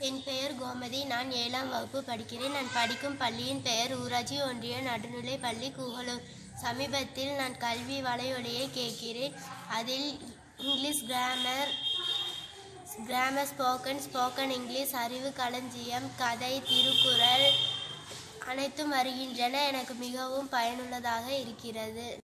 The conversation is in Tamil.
என் பெயர் கோமதி. நான் 7ஆம் வகுப்பு படிக்கிறேன். நான் படிக்கும் பள்ளியின் பெயர் ஊராட்சி ஒன்றிய நடுநிலைப் பள்ளி கூகலூர். சமீபத்தில் நான் கல்வி வலையொலியை கேட்கிறேன். அதில் இங்கிலீஷ் கிராமர், ஸ்போக்கன் இங்கிலீஷ், அறிவு களஞ்சியம், கதை, திருக்குறள் அனைத்தும் வருகின்றன. எனக்கு மிகவும் பயனுள்ளதாக இருக்கிறது.